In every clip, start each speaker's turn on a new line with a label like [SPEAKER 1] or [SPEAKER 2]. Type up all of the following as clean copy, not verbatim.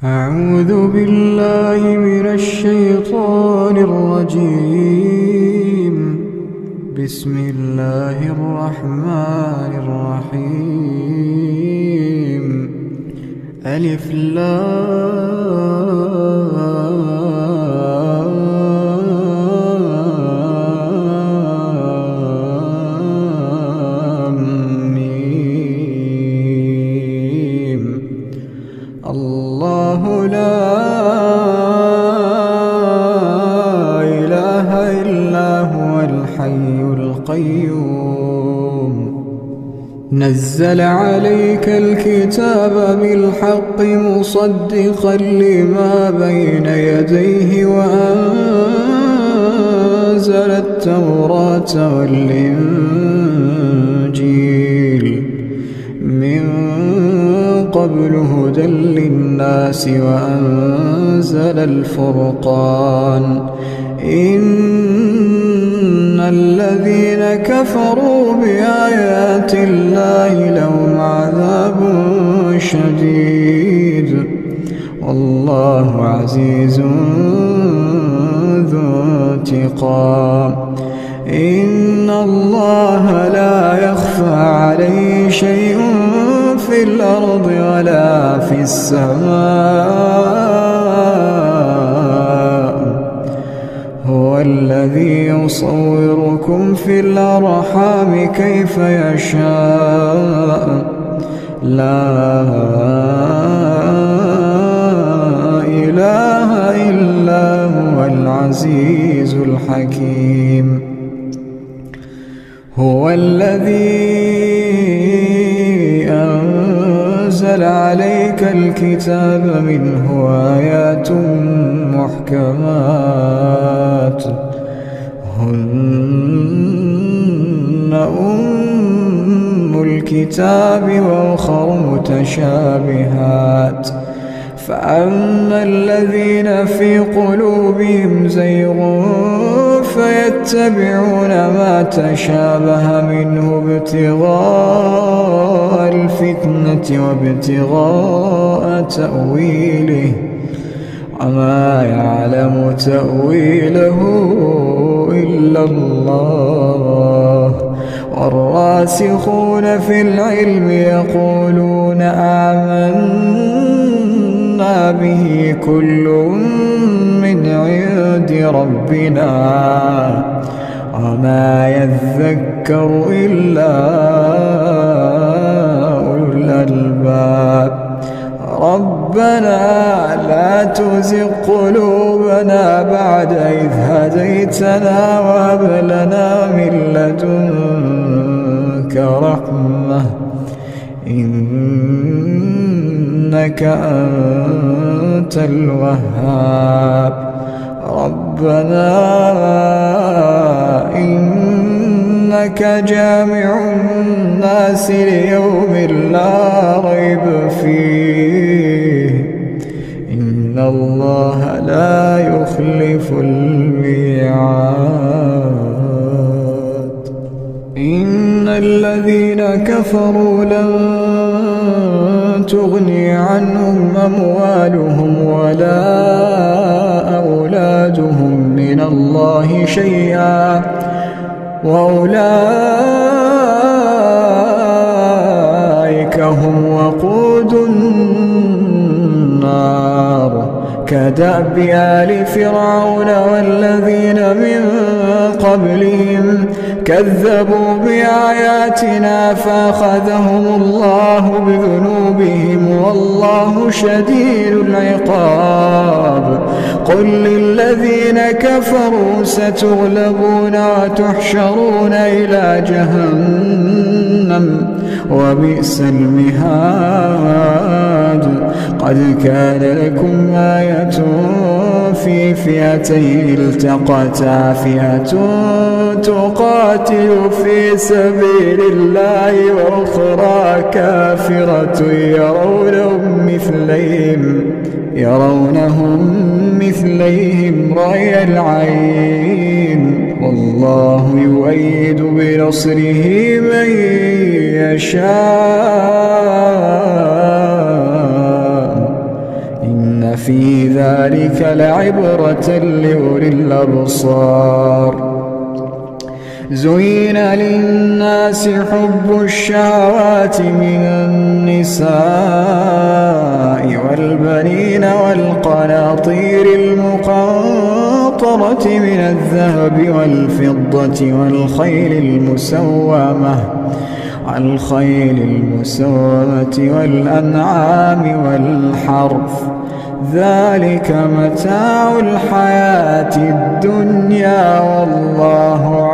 [SPEAKER 1] أعوذ بالله من الشيطان الرجيم. بسم الله الرحمن الرحيم. ألف لام ميم. الله لا إله إلا هو الحي القيوم. نزل عليك الكتاب بالحق مصدقا لما بين يديه وأنزل التوراة والإنجيل من قبل هدى للناس وأنزل الفرقان. إن الذين كفروا بآيات الله لهم عذاب شديد والله عزيز ذو انتقام. إن الله لا يخفى عليه شيء في الأرض ولا في السماء. هو الذي يصوركم في الأرحام كيف يشاء. لا إله إلا هو العزيز الحكيم. هو الذي أنزل عليك الكتاب منه آيات محكمات هن أم الكتاب وأخر متشابهات. فأما الذين في قلوبهم زيغ فيتبعون ما تشابه منه ابتغاء الفتنة وابتغاء تأويله وما يعلم تأويله إلا الله. والراسخون في العلم يقولون آمنا به كل من عند ربنا وما يذكر إلا أولو الألباب. ربنا لا تزغ قلوبنا بعد إذ هديتنا وهب لنا من لدنك رحمة إنك أنت الوهاب. ربنا إنك جامع الناس ليوم لا ريب فيه إن الله لا يخلف الميعاد. إن الذين كفروا لن تغني عنهم أموالهم ولا أولادهم من الله شيئا وأولئك هم وقود النار. كدأب آل فرعون والذين من قبلهم كذبوا بآياتنا فأخذهم الله بذنوبهم والله شديد العقاب. قل للذين كفروا ستغلبون وتحشرون إلى جهنم وبئس المهاد. قد كان لكم آية في فئتين التقتا فئة تقاتل في سبيل الله وأخرى كافرة يرونهم مثليهم رأي العين والله يؤيد بنصره من يشاء إن في ذلك لعبرة لأولي الأبصار. زين للناس حب الشهوات من النساء والبنين والقناطير المقنطرة من الذهب والفضة والخيل المسومة والأنعام والحرث، ذلك متاع الحياة الدنيا والله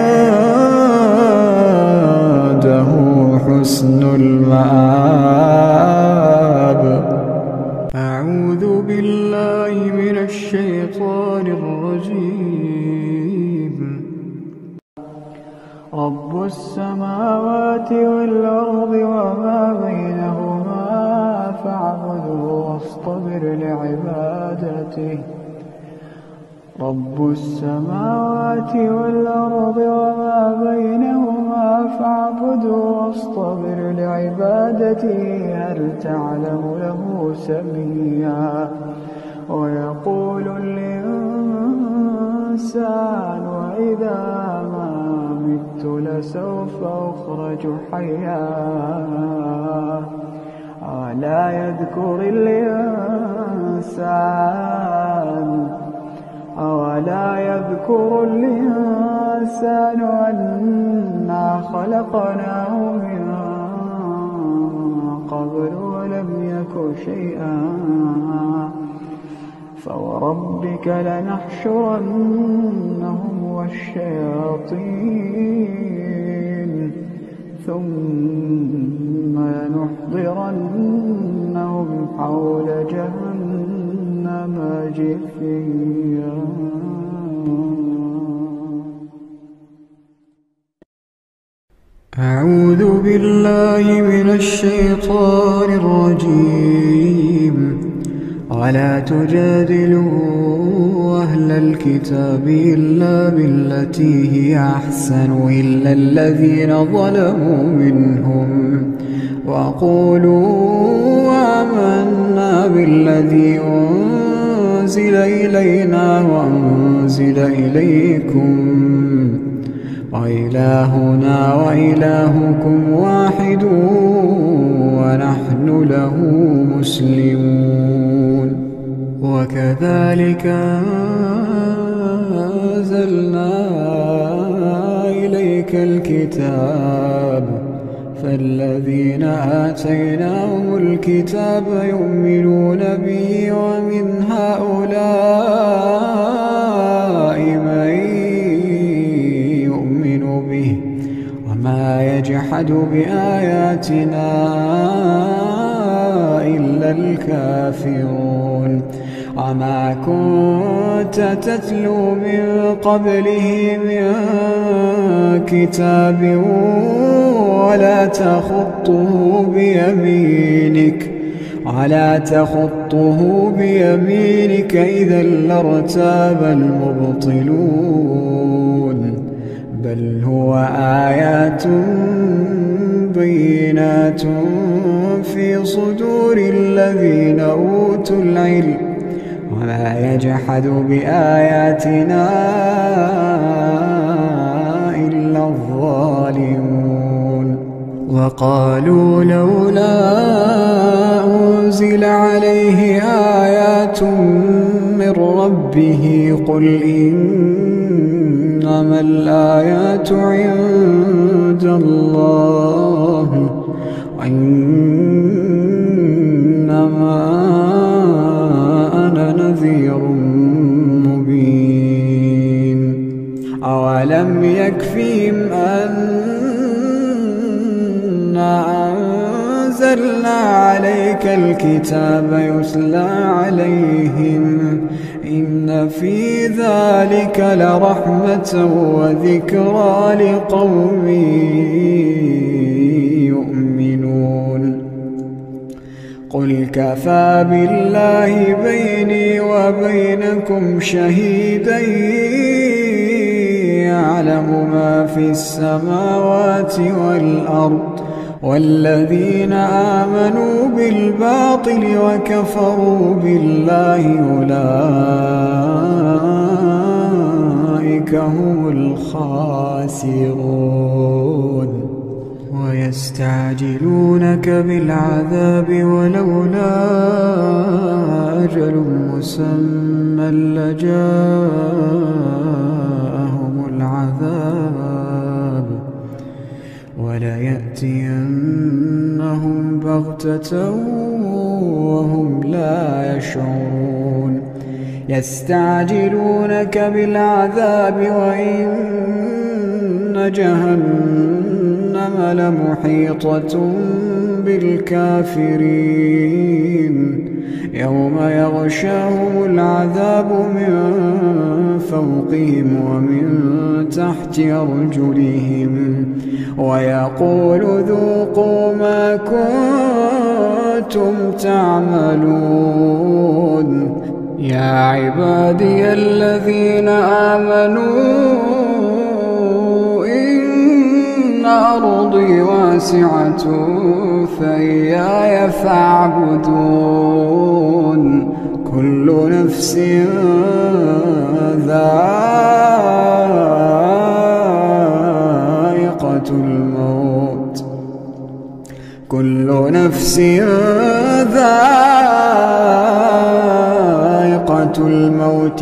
[SPEAKER 1] عنده حسن المآب. أعوذ بالله من الشيطان الرجيم. رب السماوات والأرض وما بينهما فاعبده واصطبر لعبادته. رب السماوات والأرض وما بينهما فاعبده واصطبر لعبادته. هل تعلم له سميا؟ ويقول الإنسان وإذا ما مت لسوف أخرج حيا. أولا يذكر الإنسان أنا خلقناه من قبل ولم يك شيئا. فوربك لنحشرنهم والشياطين ثم لنحضرنهم حول جهنم جثيا. أعوذ بالله من الشيطان الرجيم. ولا تجادلوا أهل الكتاب إلا بالتي هي أحسن إلا الذين ظلموا منهم وقولوا آمنا بالذي أنزل إلينا وأنزل إليكم وإلهنا وإلهكم واحد ونحن له مسلمون. وكذلك أنزلنا إليك الكتاب فالذين آتيناهم الكتاب يؤمنون به ومن هؤلاء من يؤمن به وما يجحد بآياتنا إلا الكافرون. وما كنت تتلو من قبله من كتاب ولا تخطه بيمينك إذا لارتاب المبطلون. بل هو آيات بينات في صدور الذين أوتوا العلم وما يجحد بآياتنا إلا الظالمون. وقالوا لولا أنزل عليه آيات من ربه قل إنما الآيات عند الله وإنما أنا نذير مبين. أولم يكفهم أنا أنزلنا عليك الكتاب يتلى عليهم إن في ذلك لرحمة وذكرى لقوم يؤمنون. قل كفى بالله بيني وبينكم شهيدا يعلم ما في السماوات والأرض والذين آمنوا بالباطل وكفروا بالله أولئك هم الخاسرون ويستعجلونك بالعذاب ولولا أجل مسمى لجاءهم العذاب وليأتينهم بغتة وهم لا يشعرون يستعجلونك بالعذاب وإن جهنم لمحيطة بالكافرين يوم يغشاهم العذاب من فوقهم ومن تحت أرجلهم ويقول ذوقوا ما كنتم تعملون يا عبادي الذين آمنوا إن أرضي واسعة فإياي فاعبدون كل نفس ذائقة الموت كل نفس ذائقة الموت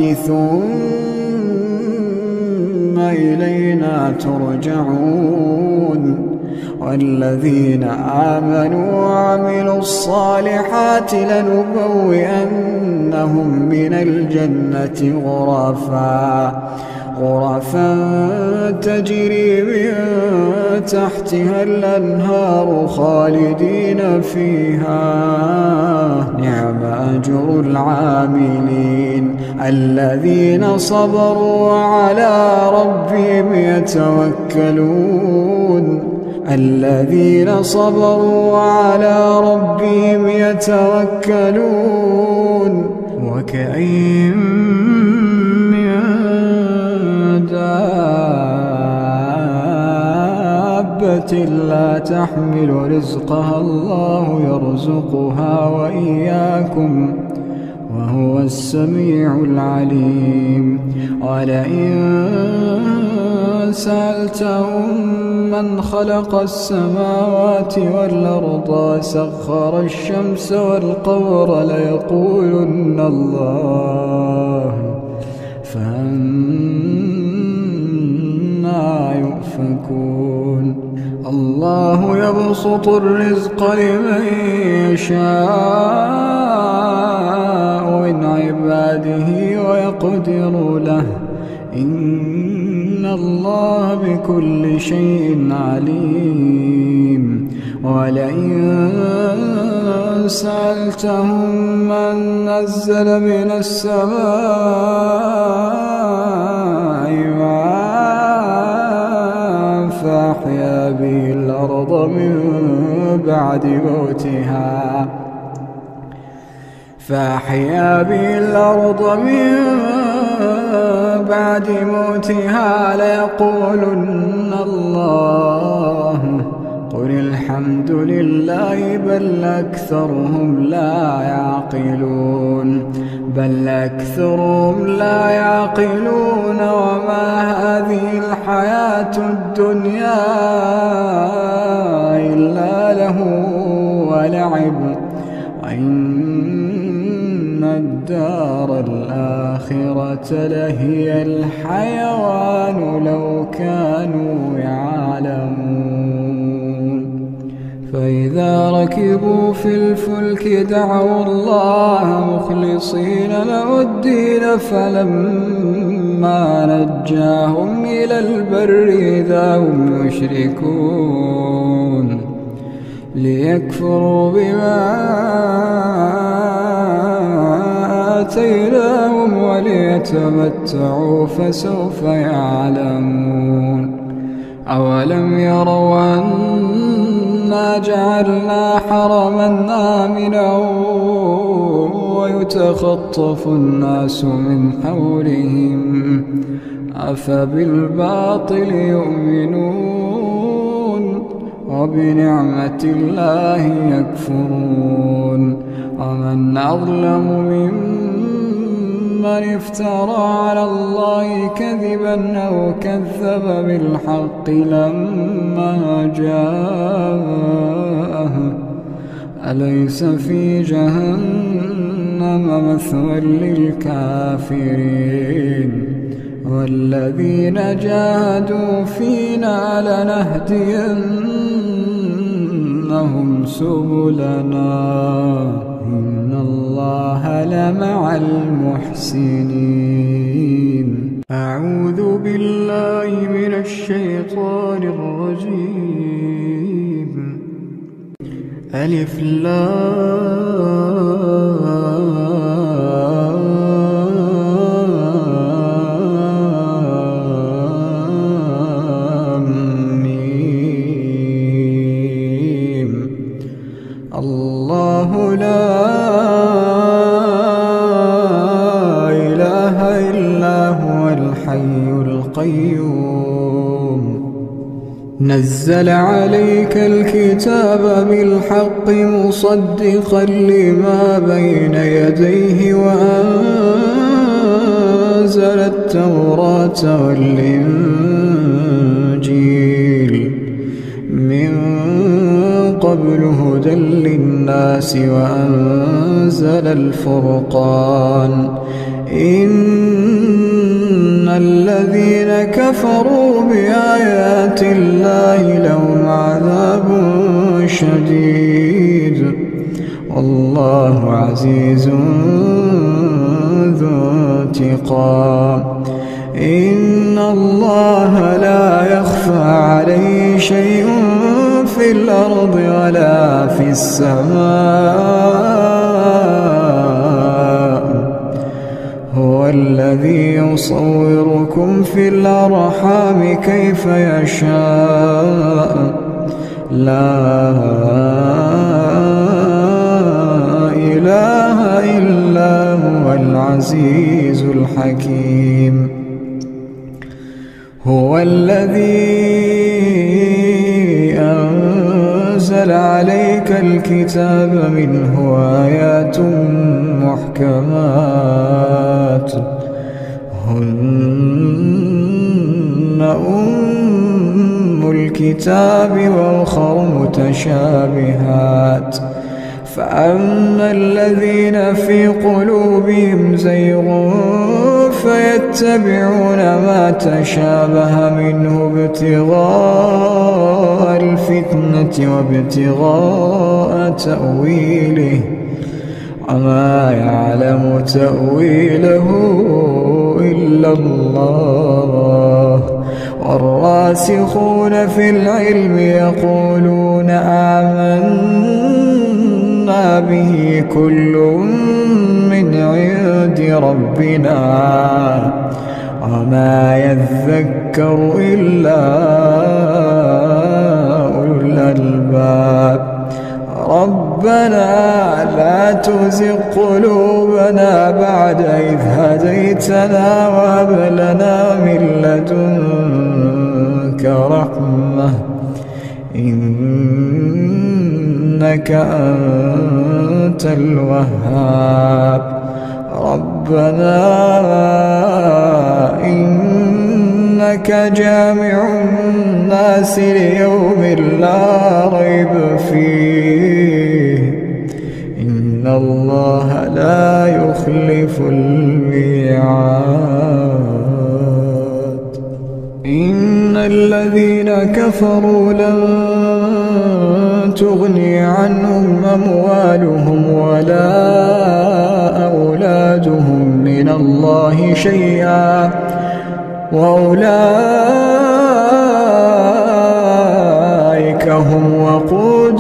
[SPEAKER 1] ثم إلينا ترجعون والذين آمنوا وعملوا الصالحات لنبوئنهم من الجنة غرفا تجري من تحتها الأنهار خالدين فيها نعم أجر العاملين الذين صبروا وعلى ربهم يتوكلون وكأين من دابة لا تحمل رزقها الله يرزقها وإياكم وهو السميع العليم ولئن سألتهم من خلق السماوات والأرض وسخر الشمس والقمر ليقولن الله فأنى يؤفكون الله يبسط الرزق لمن يشاء من عباده ويقدر له إن الله بكل شيء عليم ولئن سألتهم من نزل من السماء ماء فأحيا به الأرض من بعد موتها ليقولن الله قل الحمد لله بل أكثرهم لا يعقلون وما هذه الحياة الدنيا إلا له ولعب وإن الدار الآخرة لهي الحيوان لو كانوا يعلمون فإذا ركبوا في الفلك دعوا الله مخلصين له الدين فلما نجاهم إلى البر إذا هم يشركون ليكفروا بما آتيناهم وليتمتعوا فسوف يعلمون أولم يروا أنا جعلنا حرما آمنا ويتخطف الناس من حولهم أفبالباطل يؤمنون وبنعمة الله يكفرون ومن أظلم ممن افترى على الله كذبا أو كذب بالحق لما جاءه أليس في جهنم مثوى للكافرين والذين جاهدوا فينا لنهدينهم سبلنا إن الله لمع المحسنين. أعوذ بالله من الشيطان الرجيم. ألف لام ميم. الله لا إله إلا هو الحي القيوم نزل عليك الكتاب بالحق مصدقا لما بين يديه وأنزل التوراة والإنجيل من قبل هدى للناس وأنزل الفرقان إن الذين كفروا بآيات الله لهم عذاب شديد والله عزيز ذو انتقام. إن الله لا يخفى عليه شيء في الأرض ولا في السماء هو الذي يصوركم في الأرحام كيف يشاء لا إله إلا هو العزيز الحكيم. هو الذي أنزل عليك الكتاب منه آيات محكمات هن أم الكتاب وأخر متشابهات فأما الذين في قلوبهم زيغ فيتبعون ما تشابه منه ابتغاء الفتنة وابتغاء تأويله وما يعلم تأويله إلا الله والراسخون في العلم يقولون آمنا به كل من عند ربنا وما يذكر إلا أولو الألباب. ربنا لا تزغ قلوبنا بعد إذ هديتنا وهب لنا من لدنك رحمة إنك أنت الوهاب. ربنا إنك جامع الناس ليوم لا ريب فيه إن الله لا يخلف الميعاد. إن الذين كفروا لن تغني عنهم أموالهم ولا أولادهم من الله شيئا وأولئك هم وقود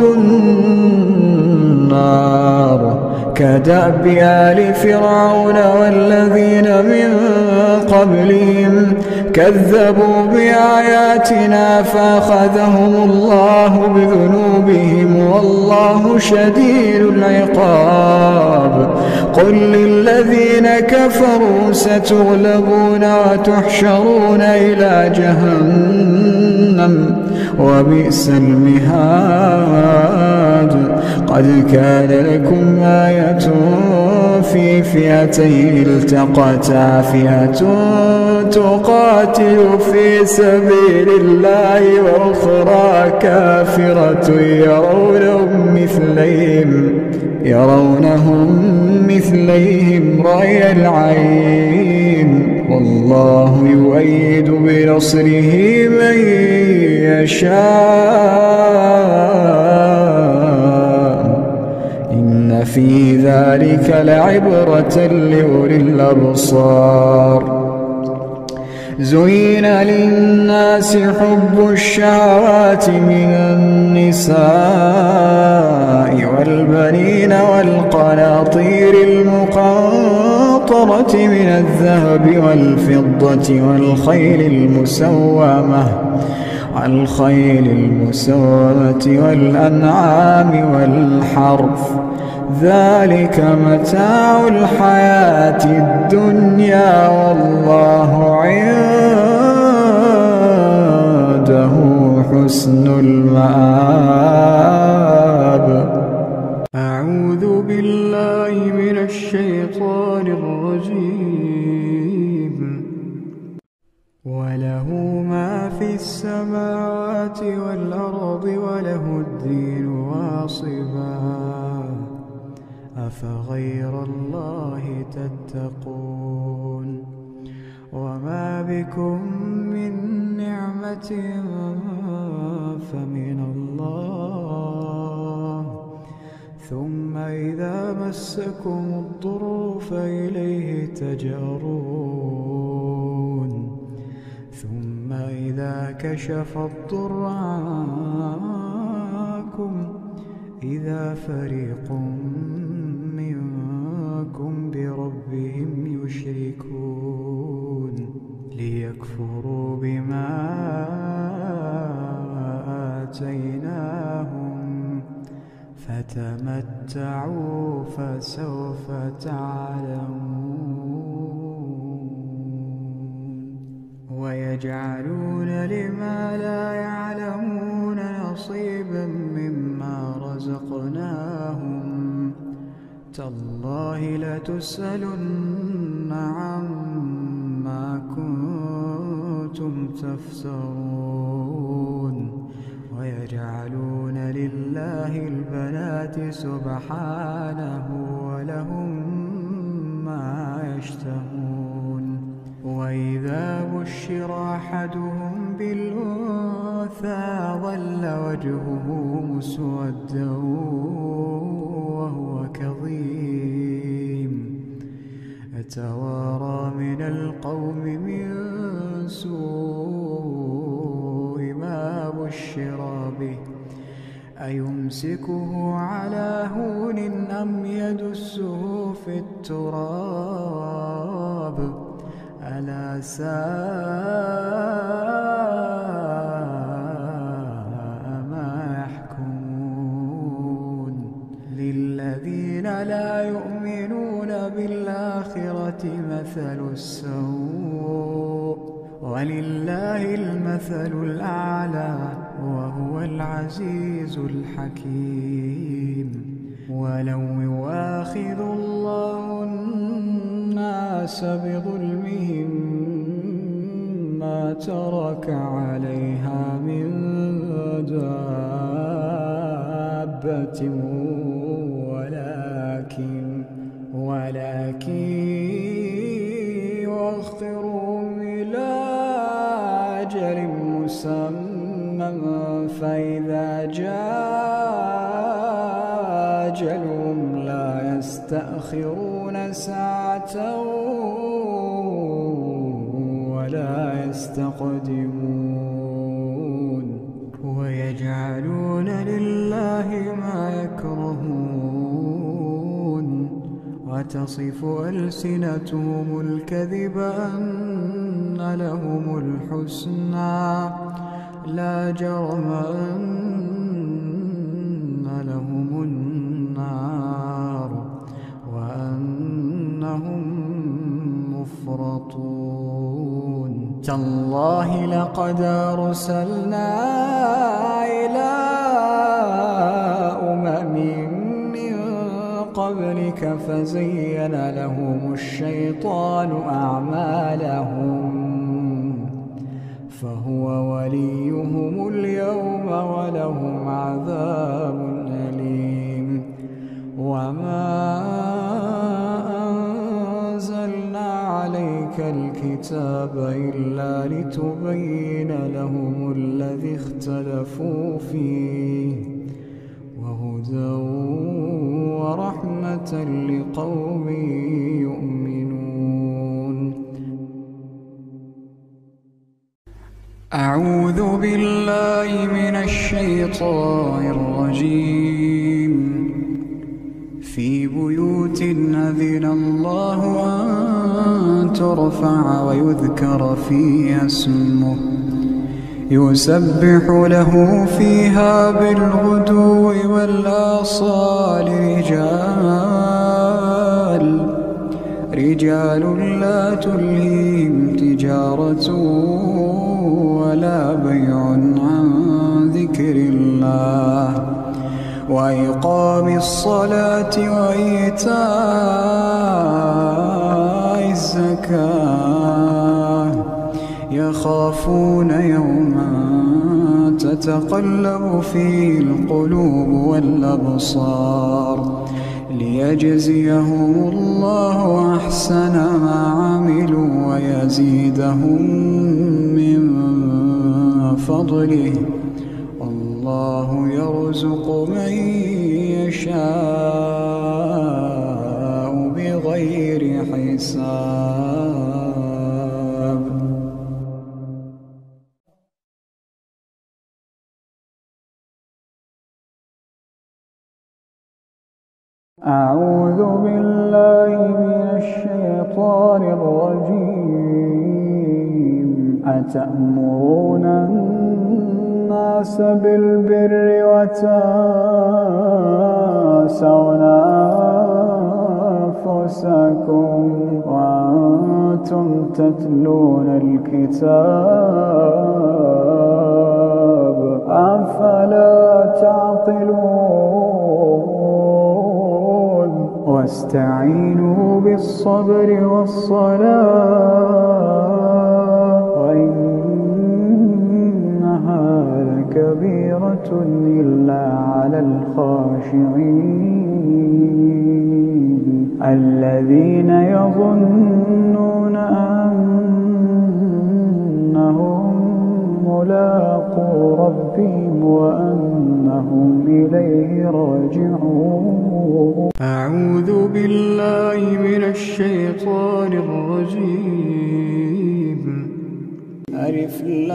[SPEAKER 1] النار كدأب آل فرعون والذين من قبلهم كذبوا بآياتنا فأخذهم الله بذنوبهم والله شديد العقاب. قل للذين كفروا ستغلبون وتحشرون إلى جهنم جهنم وبئس المهاد. قد كان لكم آية في فئتين التقتا، فئة تقاتل في سبيل الله وأخرى كافرة يرونهم مثليهم رأي العين، والله يؤيد بنصره من يشاء، إن في ذلك لعبرة لأولي الأبصار. زين للناس حب الشهوات من النساء والبنين والقناطير المقنطرة من الذهب والفضة والخيل المسومة والأنعام والحرث، ذلك متاع الحياة الدنيا، والله عنده حسن المآب. أعوذ بالله من الشيطان الرجيم. وله ما في السماوات والأرض وله الدين واصبا، أفغير الله تتقون؟ وما بكم من نعمة فمن الله، ثم إذا مسكم الضر فإليه تجأرون، ثم إذا كشف الضر عنكم إذا فريق منكم بربهم يشركون، ليكفروا بما آتيناهم، فتمتعوا فسوف تعلمون. ويجعلون لما لا يعلمون نصيبا مما رزقناهم، تالله لتسألن عما كنتم تفترون. ويجعلون لله البنات سبحانه ولهم ما يشتهون. وإذا بشر أحدهم بالأنثى ظل وجهه مسودا وهو كظيم، يتوارى من القوم من سوء ما بشر به، أيمسكه على هون أم يدسه في التراب، ألا ساء ما يحكمون. للذين لا يؤمنون بالآخرة مثل السوء، ولله المثل الأعلى وهو العزيز الحكيم. ولو يؤاخذ الله الناس بظلمهم ما ترك عليها من دابة، ولكن يؤخرهم إلى أجل مسمى، فإذا جاء أجلهم لا يستأخرون ساعة ولا يستقدمون. ويجعلون لله ما يكرهون، وتصف ألسنتهم الكذب أن لهم الحسنى، لا جرم أن لهم النار وأنهم مفرطون. تالله لقد أرسلنا إلى أمم من قبلك فزين لهم الشيطان أعمالهم فهو وليهم اليوم ولهم عذاب أليم. وما أنزلنا عليك الكتاب إلا لتبين لهم الذي اختلفوا فيه وهدى ورحمة لقوم يؤمنون. أعوذ بالله من الشيطان الرجيم. في بيوت أذن الله أن ترفع ويذكر فيها اسمه يسبح له فيها بالغدو والآصال رجال لا تلهيهم تجارة ولا بيع عن ذكر الله وإقام الصلاة وإيتاء الزكاة يخافون يوما تتقلب فيه القلوب والأبصار ليجزيهم الله أحسن ما عملوا ويزيدهم من فضله والله يرزق من يشاء بغير حساب.
[SPEAKER 2] أعوذ بالله من الشيطان الرجيم. أتأمرون الناس بالبر وتنسون أنفسكم وأنتم تتلون الكتاب أفلا تعقلون. واستعينوا بالصبر والصلاة وإنها لكبيرة إلا على الخاشعين الذين يظنون أنهم ملاقو ربهم وأنهم إليه راجعون.
[SPEAKER 1] أعوذ بالله من الشيطان الرجيم. ألف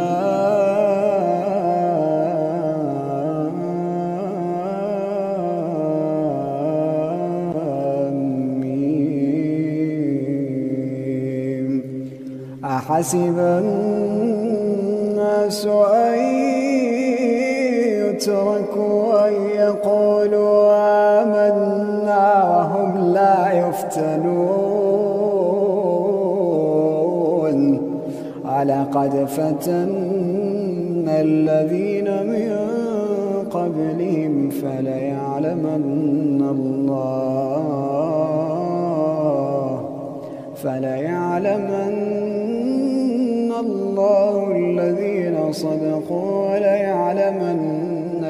[SPEAKER 1] لام ميم. أحسب الناس أن يتركوا أن يقولوا آمنا وهم لا يفتنون ولقد فتنا الذين من قبلهم فليعلمن الله الذين صدقوا وليعلمن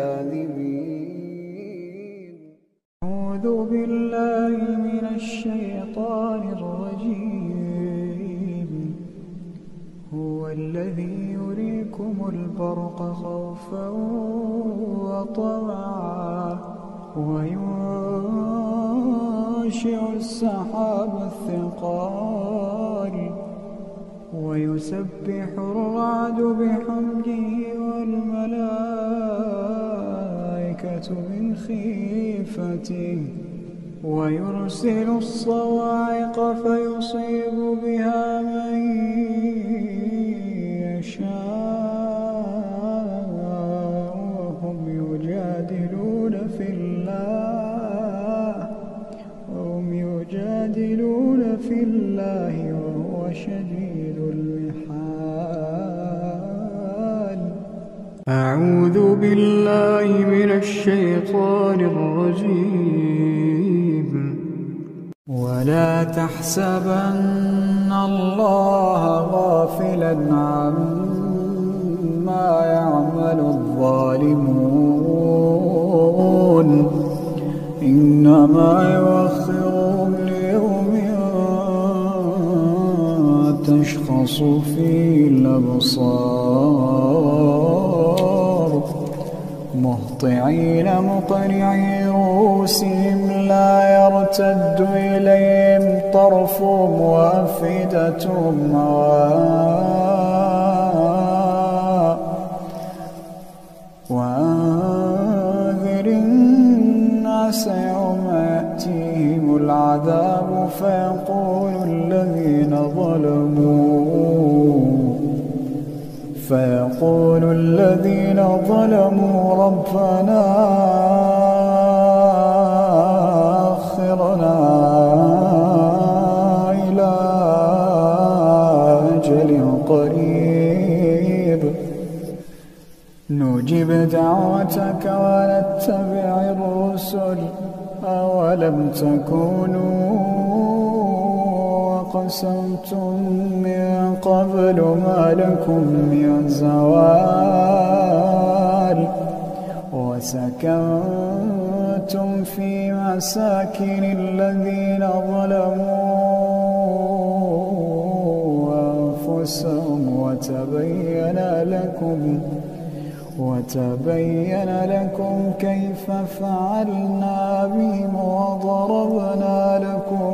[SPEAKER 1] الكاذبين.
[SPEAKER 2] أعوذ بالله من الشيطان الرجيم. هو الذي يريكم البرق خوفا وطمعا وينشئ السحاب الثقال ويسبح الرعد بحمده والملائكة من خيفته ويرسل الصواعق فيصيب بها من يشاء وهم يجادلون في الله وهو شديد المحال.
[SPEAKER 1] أعوذ بالله من الشيطان الرجيم.
[SPEAKER 2] ولا تحسبن الله غافلا عما يعمل الظالمون، إنما يؤخرهم ليوم تشخص فيه الأبصار، مهطعين مقنعي رؤوسهم لا يرتد إليهم طرفهم وأفئدتهم هواء. وأنذر الناس يوم يأتيهم العذاب فيقول الذين ظلموا ربنا أخرنا إلى أجل قريب نجب دعوتك ونتبع الرسل، أولم تكونوا أقسمتم من قبل ما لكم من زوال، وسكنتم في مساكن الذين ظلموا أنفسهم وتبين لكم كيف فعلنا بهم وضربنا لكم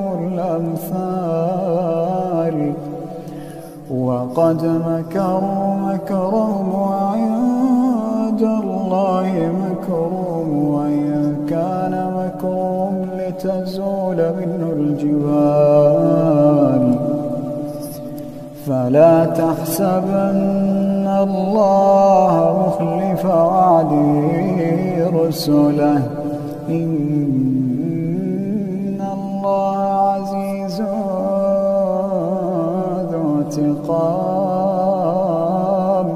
[SPEAKER 2] الأمثال. وقد مكروا مكرهم وعند الله مكرهم، وإن كان مكرهم لتزول منه الجبال. فلا تحسبن الله مخلف وعده رسله، إن الله عزيز ذو انتقام.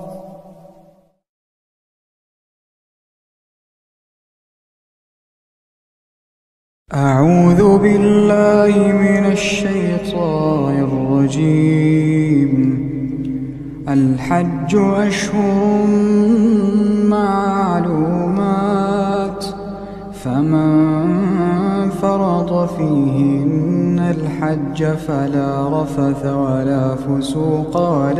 [SPEAKER 1] أعوذ بالله من الشيطان الرجيم. الحج أشهر معلومات، فمن فرض فيهن الحج فلا رفث ولا فسوق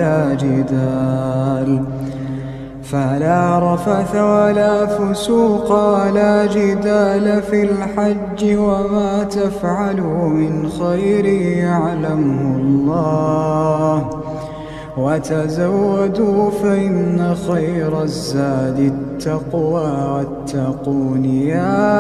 [SPEAKER 1] ولا جدال في الحج، وما تفعلوا من خير يعلمه الله، وتزودوا فإن خير الزاد التقوى، واتقون يا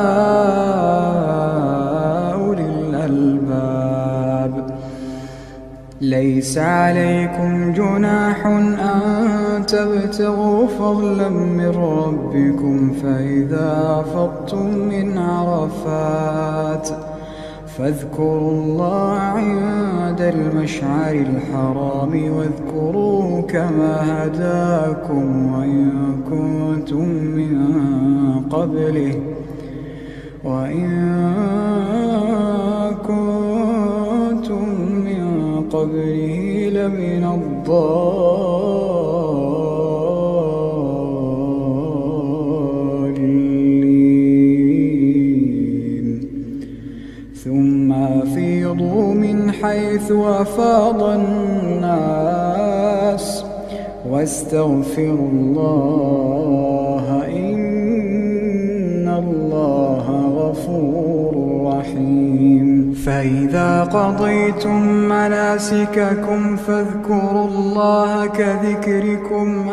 [SPEAKER 1] أولي الألباب. ليس عليكم جناح أن تبتغوا فضلا من ربكم، فإذا أفضتم من عرفات فاذكروا الله عند المشعر الحرام، واذكروه كما هداكم، وإن كنتم من قبله لمن الضالين. ثم أفيضوا من حيث أفاض الناس، واستغفروا الله، إن الله غفور رحيم. فإذا قضيتم مناسككم فاذكروا الله كذكركم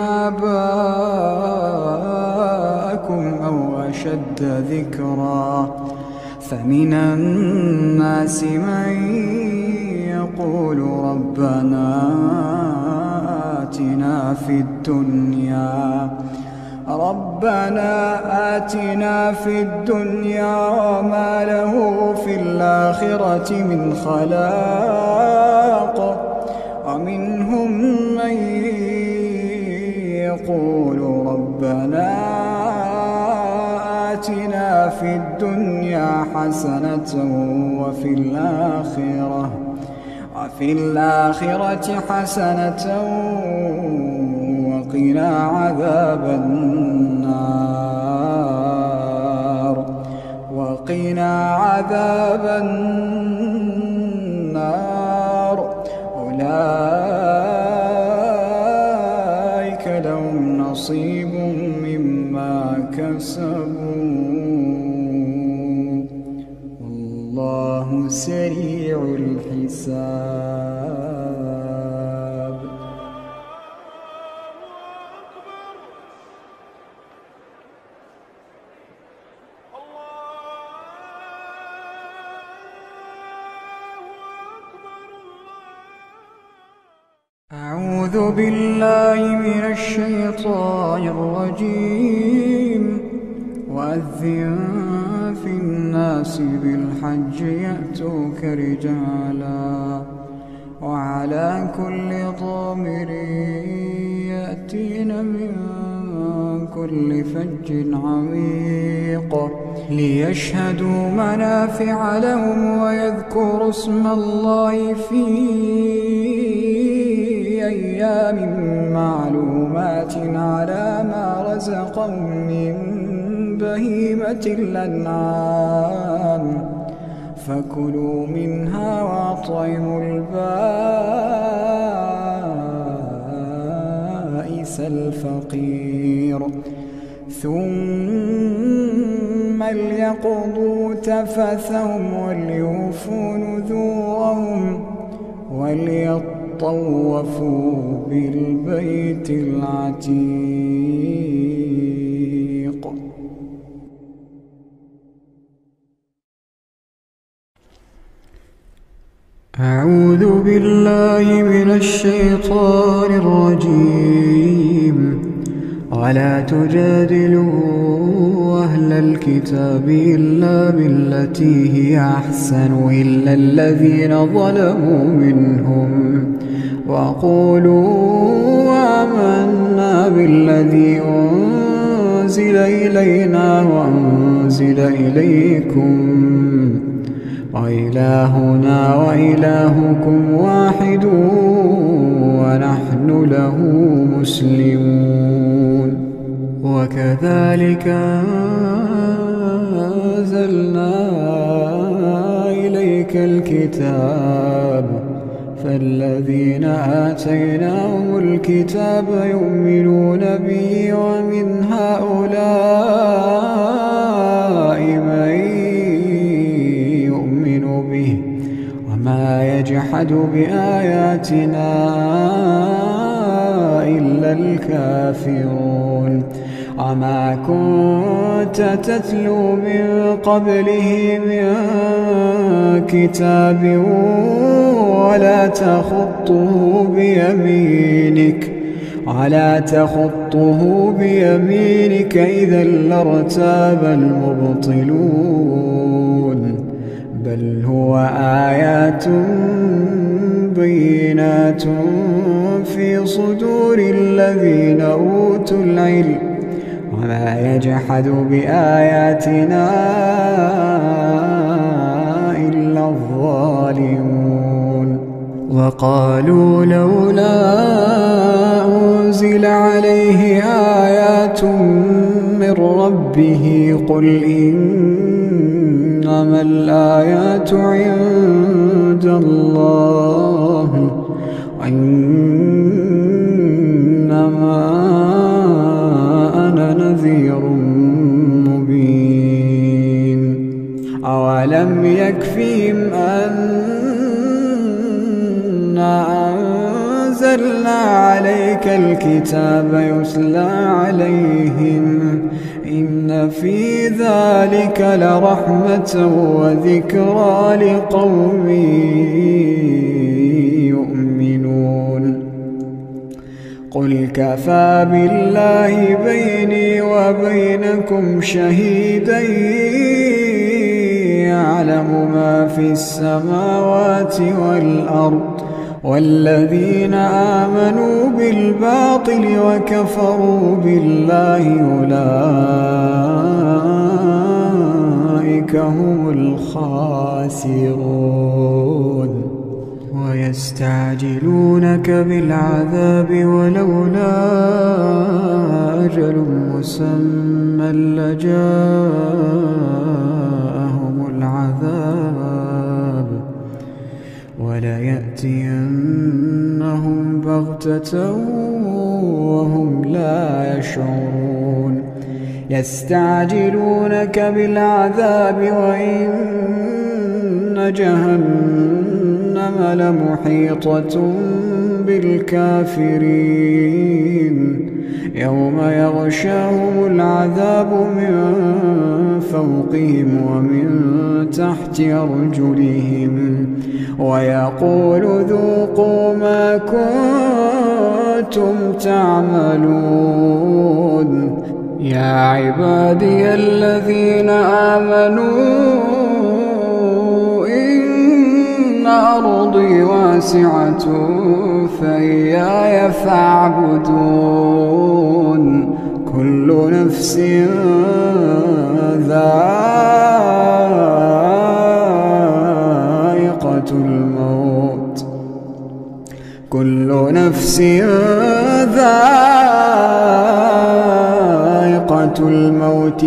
[SPEAKER 1] آباءكم أو أشد ذكرا، فمن الناس من يقول ربنا آتنا في الدنيا
[SPEAKER 2] ربنا آتنا في الدنيا وما له في الآخرة من خلاق ومنهم من يقول ربنا آتنا في الدنيا حسنة وفي الآخرة حسنة وقنا عذاب النار أولئك لهم نصيب مما كسبوا والله سريع الحساب. أعوذ بالله من الشيطان الرجيم. وأذن في الناس بالحج يأتوك رجالا وعلى كل ضامر يأتين من كل فج عميق ليشهدوا منافع لهم ويذكروا اسم الله في أيام معلومات على ما رزقهم من بهيمة الأنعام فكلوا منها وأطعموا البائس الفقير ثم ليقضوا تفثهم وليوفوا نذورهم وليطوفوا بالبيت العتيق. أعوذ بالله من الشيطان الرجيم. ولا تجادلوا أهل الكتاب إلا بالتي هي أحسن إلا الذين ظلموا منهم وقولوا آمنا بالذي أنزل إلينا وأنزل إليكم وإلهنا وإلهكم واحد ونحن له مسلمون. وكذلك أنزلنا إليك الكتاب فالذين آتيناهم الكتاب يؤمنون به ومن هؤلاء من يؤمن به وما يجحد بآياتنا إلا الكافرون. وما كنت تتلو من قبله من كتاب ولا تخطه بيمينك إذا لارتاب المبطلون. بل هو آيات بينات في صدور الذين أوتوا العلم وما يجحد بآياتنا إلا الظالمون. وقالوا لولا أنزل عليه آيات من ربه قل إنما الآيات عند الله وإنما أنا نذير مبين. أولم يكفهم أنا أنزلنا عليك الكتاب يتلى عليهم إن في ذلك لرحمة وذكرى لقوم قل كفى بالله بيني وبينكم شهيدا يعلم ما في السماوات والأرض والذين آمنوا بالباطل وكفروا بالله أولئك هم الخاسرون ويستعجلونك بالعذاب ولولا أجل مسمى لجاءهم العذاب وليأتينهم بغتة وهم لا يشعرون يستعجلونك بالعذاب وإن جهنم لمحيطة بالكافرين يوم يغشاهم العذاب من فوقهم ومن تحت أرجلهم ويقول ذوقوا ما كنتم تعملون يا عبادي الذين آمنوا إن أرضي واسعة فإياي فاعبدون كل نفس ذائقة الموت كل نفس ذائقة الموت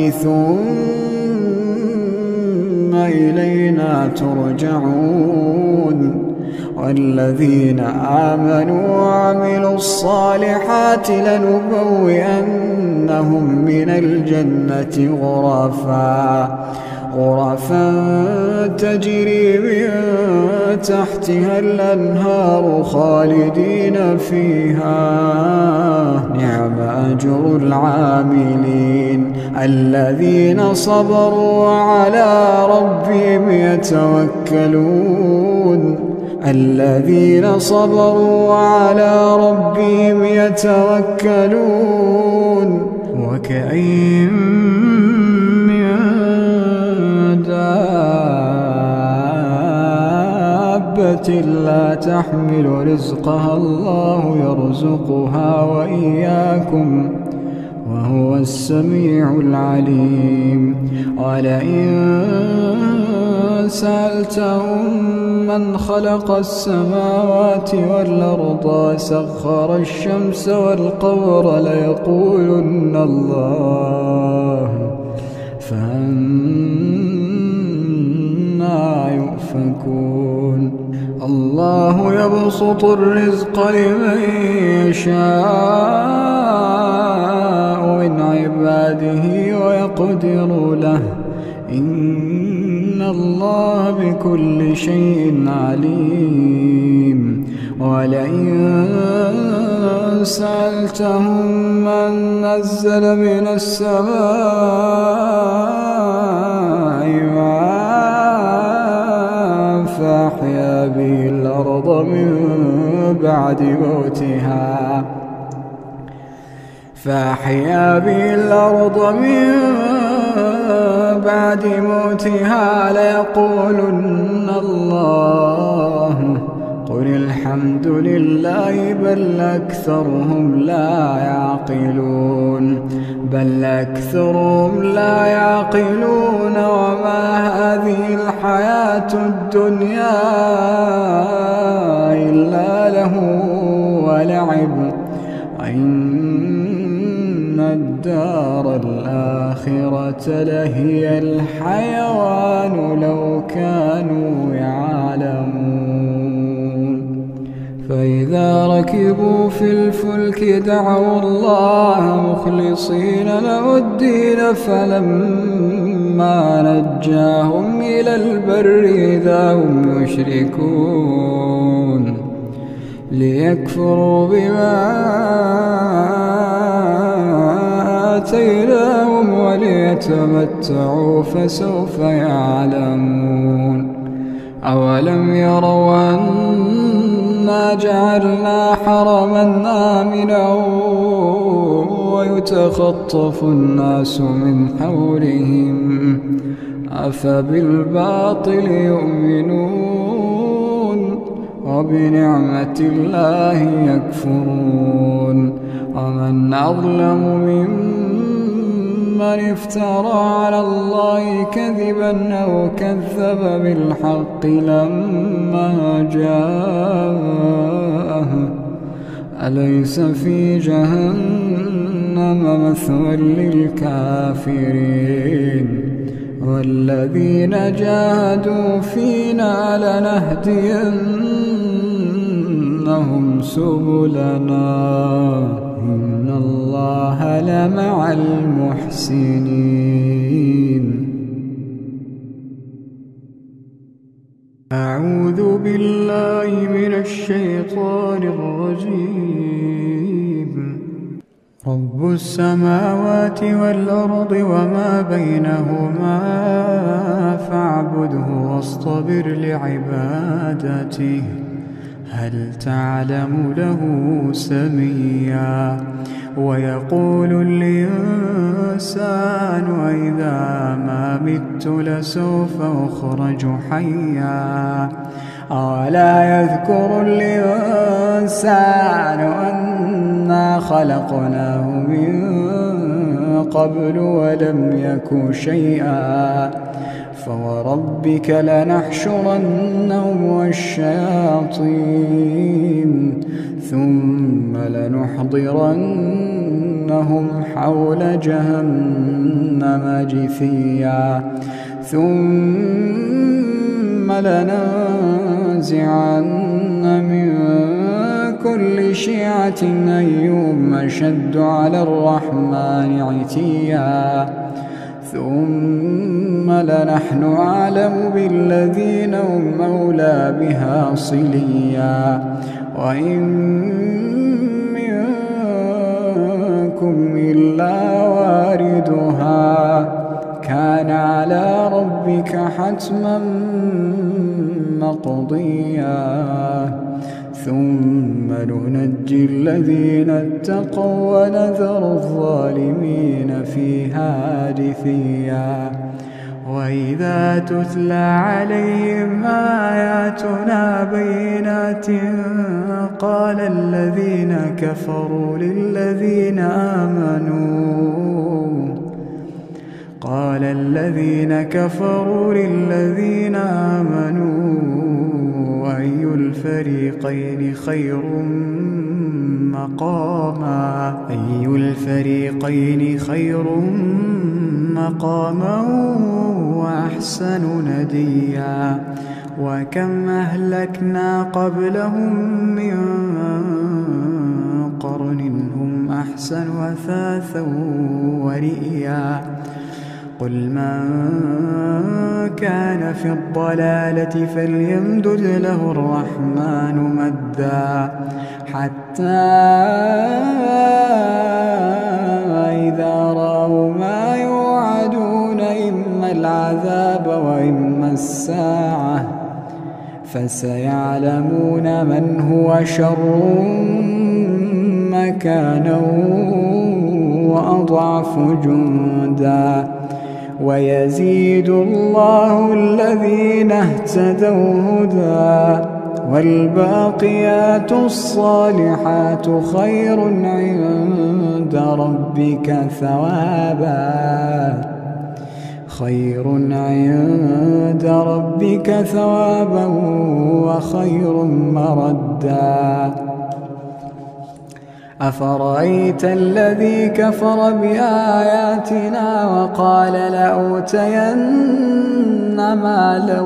[SPEAKER 2] ثم إلينا ترجعون والذين آمنوا وعملوا الصالحات لنبوئنهم من الجنة غرفا تجري من تحتها الأنهار خالدين فيها نعم أجر العاملين الذين صبروا وعلى ربهم يتوكلون وكأين من دابة لا تحمل رزقها الله يرزقها وإياكم وهو السميع العليم ولئن سألتهم من خلق السماوات والأرض وسخر الشمس والقمر ليقولن الله فأنى يؤفكون الله يبسط الرزق لمن يشاء من عباده ويقدر له إن الله بكل شيء عليم ولئن سألتهم من نزل من السماء ماء فأحيا به الأرض من بعد موتها ليقولن الله قل الحمد لله بل أكثرهم لا يعقلون وما هذه الحياة الدنيا إلا له ولعب وإن الدار الآخرة لهي الحيوان لو كانوا يعلمون فإذا ركبوا في الفلك دعوا الله مخلصين له الدين فلما نجاهم إلى البر إذا هم يشركون ليكفروا بما آتيناهم وليتمتعوا فسوف يعلمون أولم يروا أنا إنا جعلنا حرما آمنا ويتخطف الناس من حولهم أفبالباطل يؤمنون وبنعمة الله يكفرون ومن أظلم ممن افترى على الله كذبا أو كذب بالحق لما جاءه أليس في جهنم مثوى للكافرين والذين جاهدوا فينا لنهدينهم سبلنا إن الله لمع المحسنين.
[SPEAKER 1] أعوذ بالله من الشيطان الرجيم. رب السماوات والأرض وما بينهما فاعبده واصطبر لعبادته هل تعلم له سميا. ويقول الإنسان وإذا ما مت لسوف أخرج حيا أولا يذكر الإنسان أنا خلقناه من قبل ولم يك شيئا فوربك لنحشرنهم والشياطين ثم لنحضرنهم حول جهنم جثيا ثم لننزعن من كل شيعة أيهم أشد على الرحمن عتيا ثم لنحن أعلم بالذين هم أولى بها صليا وإن منكم إلا واردها كان على ربك حتما مقضيا ثم ننجي الذين اتقوا ونذر الظالمين فيها جثيا. وإذا تتلى عليهم آياتنا بينات قال الذين كفروا للذين آمنوا أي الفريقين خير مقاما وأحسن نديا. وكم أهلكنا قبلهم من قرن هم أحسن أثاثا ورئيا. قل من كان في الضلالة فليمدد له الرحمن مدا حتى إذا رأوا ما يوعدون إما العذاب وإما الساعة فسيعلمون من هو شر مكانا وأضعف جندا. ويزيد الله الذين اهتدوا هدى والباقيات الصالحات خير عند ربك ثوابا وخير مردا. أفرأيت الذي كفر بآياتنا وقال لأوتين مالا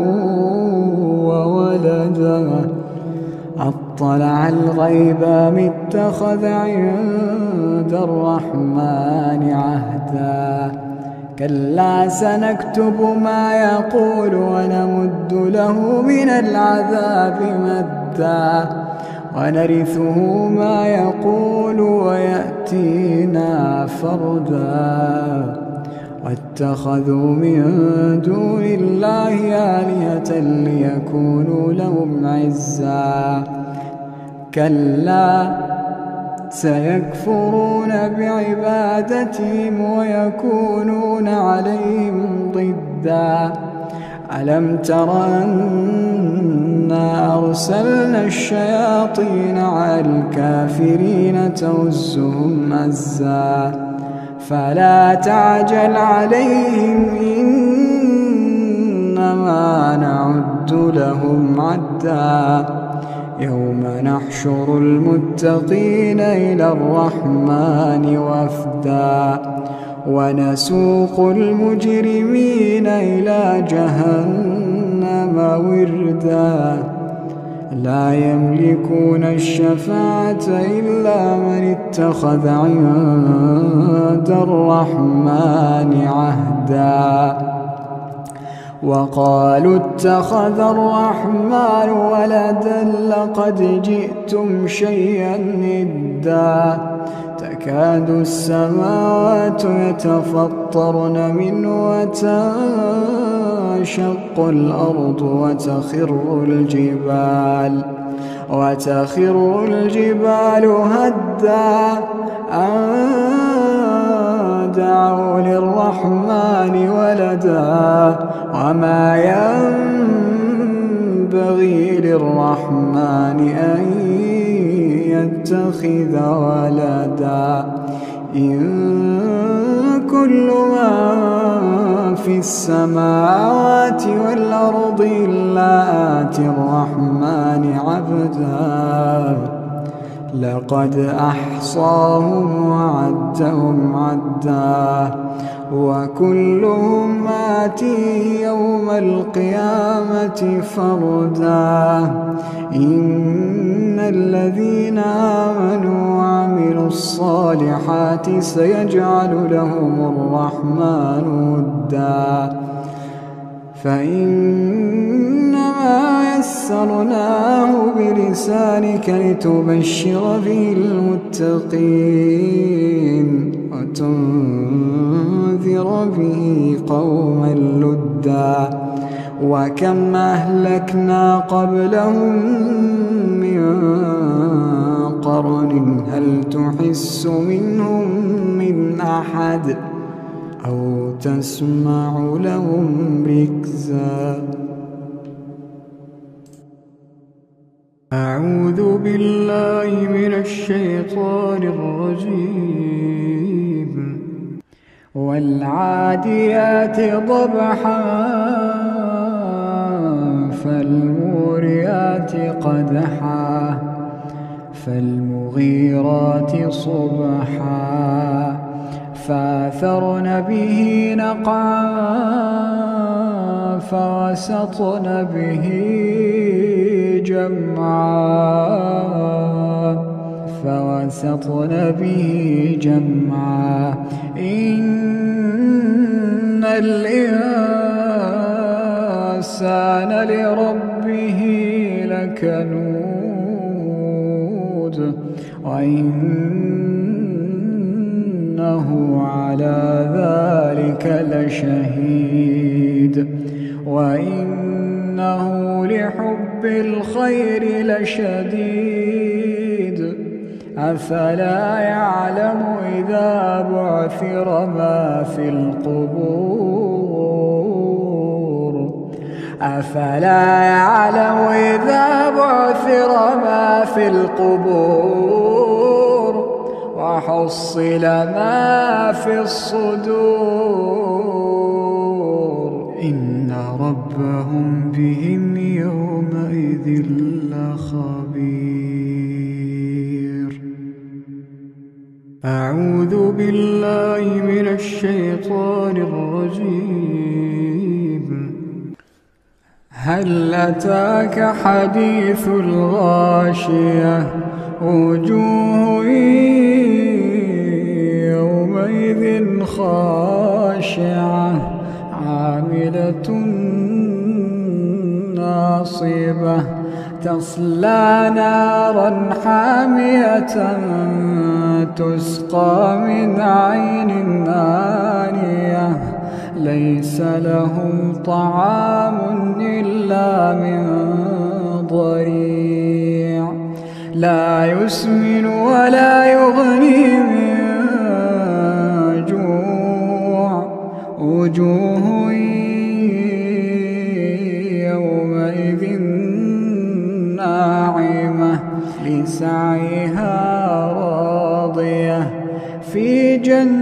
[SPEAKER 1] وولدا أطلع الغيب أم اتخذ عند الرحمن عهدا. كلا سنكتب ما يقول ونمد له من العذاب مدا ونرثه ما يقول ويأتينا فردا. واتخذوا من دون الله آلهة ليكونوا لهم عزا كلا سيكفرون بعبادتهم ويكونون عليهم ضدا ألم تر أنا أرسلنا الشياطين على الكافرين تؤزهم أزا فلا تعجل عليهم إنما نعد لهم عدا يوم نحشر المتقين إلى الرحمن وفدا ونسوق المجرمين إلى جهنم وردا لا يملكون الشفاعة إلا من اتخذ عند الرحمن عهدا وقالوا اتخذ الرحمن ولدا لقد جئتم شيئا إدا تكاد السماوات يتفطرن منه وتنشق الأرض وتخر الجبال هدا أن دعوا للرحمن ولدا وما ينبغي للرحمن أن يتخذ ولدا إن كل من في السماوات والأرض إلا آتي الرحمن عبدا لقد أحصاهم وعدهم عدا وكلهم آتيه يوم القيامة فردا إن الذين آمنوا وعملوا الصالحات سيجعل لهم الرحمن ودا فإنما يسرناه بلسانك لتبشر به المتقين وتنذر به قوما لدا وكم أهلكنا قبلهم من قرن هل تحس منهم من أحد أو تسمع لهم ركزا أعوذ بالله من الشيطان الرجيم والعاديات ضبحا فالموريات قدحا فالمغيرات صبحا فأثرن به نقعا فوسطن به جمعا إن الإنسان لربه لكنود وإنه على ذلك لشهيد وإنه لحب الخير لشديد أفلا يعلم إذا بعثر ما في القبور أفلا يعلم إذا بعثر ما في القبور وحصل ما في الصدور إن ربهم بهم يومئذ لخبير أعوذ بالله من الشيطان الرجيم هل أتاك حديث الغاشية وجوه يومئذ خاشعة عاملة ناصبة تصلى نارا حامية تسقى من عين آنية ليس لهم طعام إلا من ضريع لا يسمن ولا يغني من جوع وجوه يومئذ ناعمة لسعيها راضية في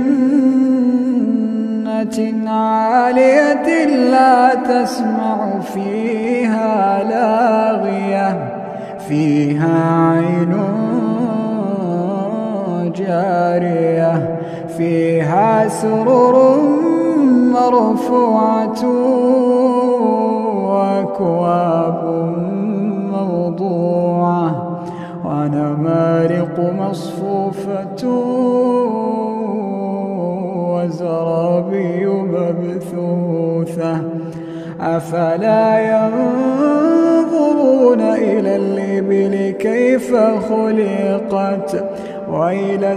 [SPEAKER 1] جنة عالية لا تسمع فيها لاغية فيها عين جارية فيها سرر مرفوعة وأكواب موضوعة ونمارق مصفوفة وزرابي مبثوثة أفلا ينظرون إلى الإبل كيف خلقت وإلى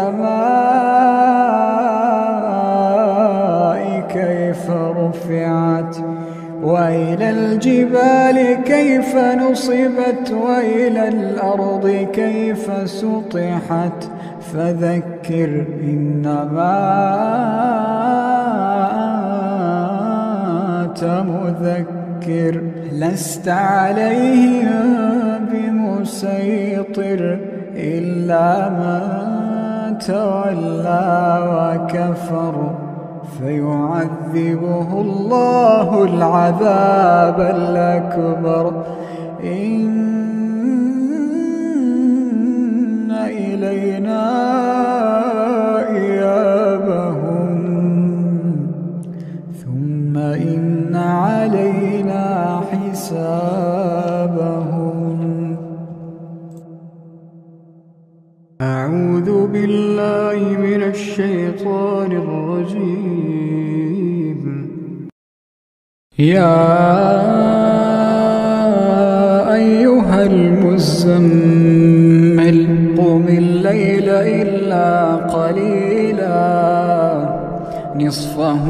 [SPEAKER 1] السماء كيف رفعت وإلى الجبال كيف نصبت وإلى الأرض كيف سطحت فذكر إنما أنت مذكر لست عليهم بمسيطر إلا من تولى وكفر فيعذبه الله العذاب الأكبر إن إلينا إيابهم ثم إن علينا حسابهم. أعوذ بالله من الشيطان الرجيم. يا أيها المزمل قم الليل إلا قليلا نصفه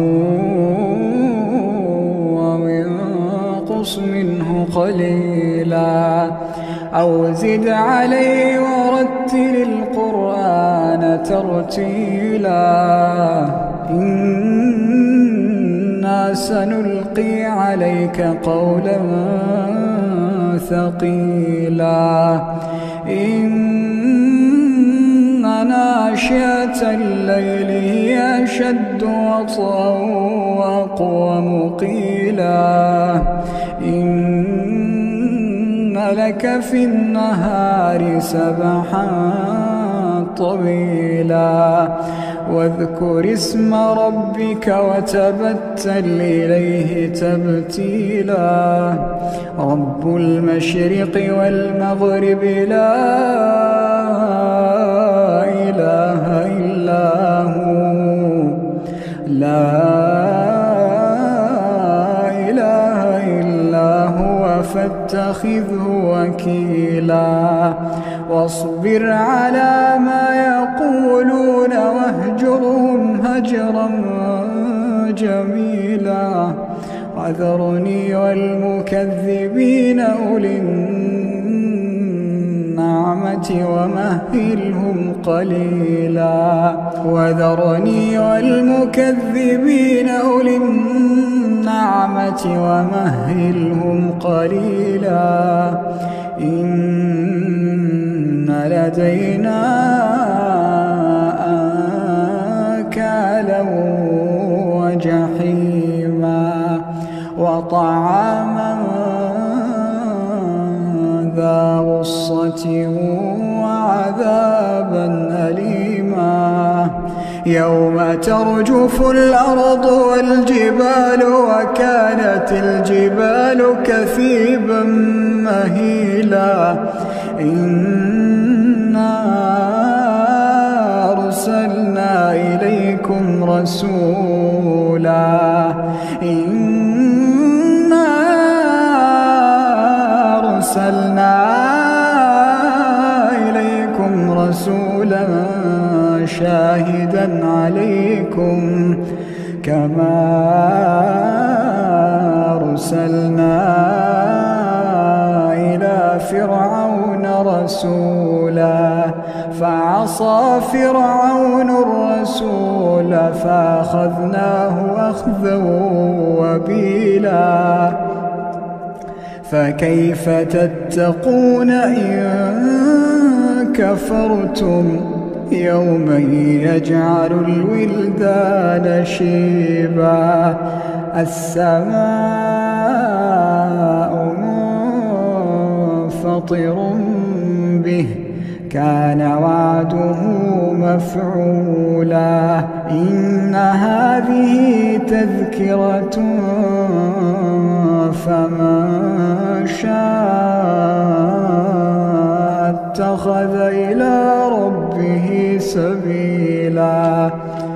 [SPEAKER 1] وانقص منه قليلا أو زد عليه ورتل القرآن ترتيلا إنا سنلقي عليك قولا ثقيلا إن ناشئة الليل هي أشد وطئا وأقوم قيلا إن لك في النهار سبحا طويلا واذكر اسم ربك وتبتل إليه تبتيلا رب المشرق والمغرب لا إله إلا هو فاتخذه وكيلا واصبر على ما يقولون واهجرهم هجرا جميلا وذرني والمكذبين أولي النعمة ومهلهم قليلا وذرني والمكذبين أولي النعمة ومهلهم قليلا إن لدينا أنكالا وجحيما وطعاما ذا غصة وعذابا أليما يوم ترجف الأرض والجبال وكانت الجبال كثيبا مهيلا إنا أرسلنا إليكم رسولا رسولا شاهدا عليكم كما أرسلنا إلى فرعون رسولا فعصى فرعون الرسول فأخذناه أخذا وبيلا فكيف تتقون إن كفرتم يوما يجعل الولدان شيبا السماء منفطر به كان وعده مفعولا إن هذه تذكرة فمن شاء اتخذ إلى ربه سبيلا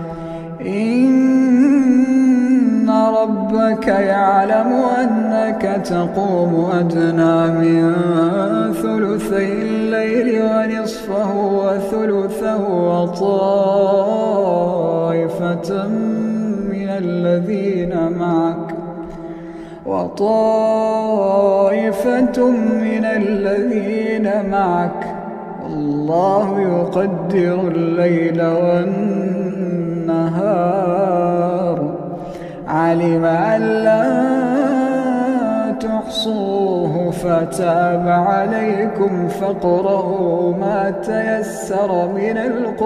[SPEAKER 1] إن ربك يعلم أنك تقوم أدنى من ثلثي الليل ونصفه وثلثه وطائفة من الذين معك والله يقدر الليل والنهار علم أن لا تحصوه فتاب عليكم فاقرؤوا ما تيسر من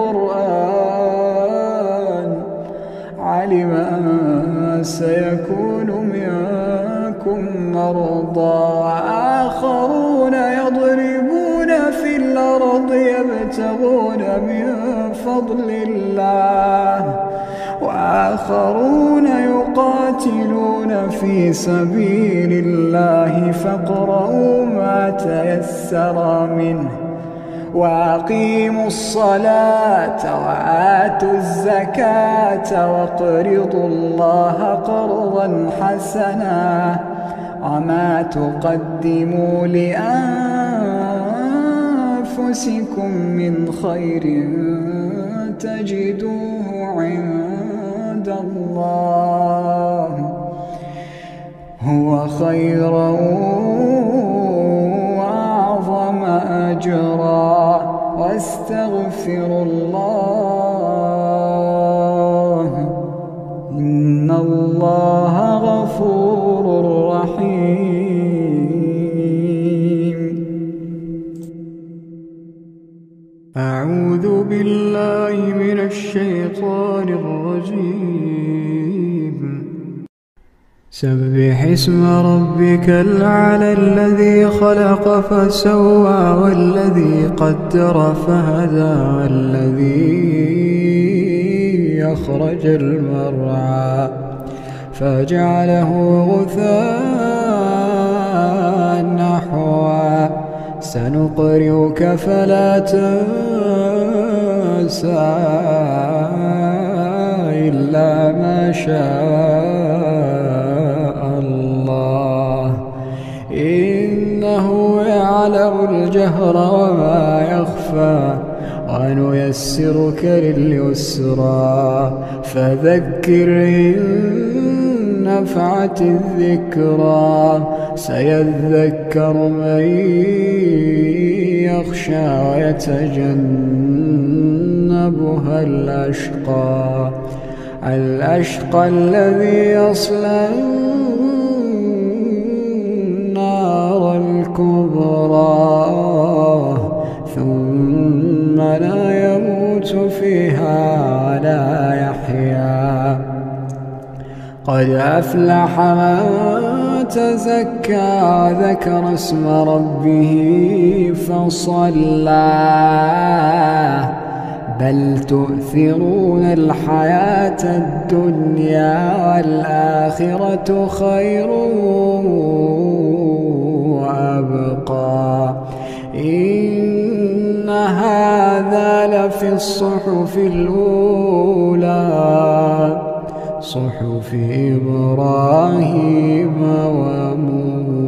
[SPEAKER 1] القرآن علم أن سيكون منكم مرضى وآخرون يضربون في الأرض يبتغون من فضل الله وآخرون يقاتلون في سبيل الله فاقرؤوا ما تيسر منه وأقيموا الصلاة وآتوا الزكاة واقرضوا الله قرضا حسنا وما تقدموا لأنفسكم من خير تجدوه عند الله هو خيرا وأعظم أجرا واستغفروا الله إن الله غفور رحيم. أعوذ بالله من الشيطان الرجيم. سبح اسم ربك الأعلى الذي خلق فسوى والذي قدر فهدى والذي أخرج المرعى فجعله غثاء نحوا سنقرئك فلا تنسى إلا ما شاء الله إنه يعلم الجهر وما يخفى ونيسرك لليسرى فذكر إن نفعت الذكرى سيذكر من يخشى ويتجنبها الأشقى الذي يصلى النار الكبرى ثم لا يموت فيها ولا يحيا قد أفلح من تزكى ذكر اسم ربه فصلى بل تؤثرون الحياة الدنيا والآخرة خير وأبقى إن هذا لفي الصحف الأولى صحف إبراهيم وموسى.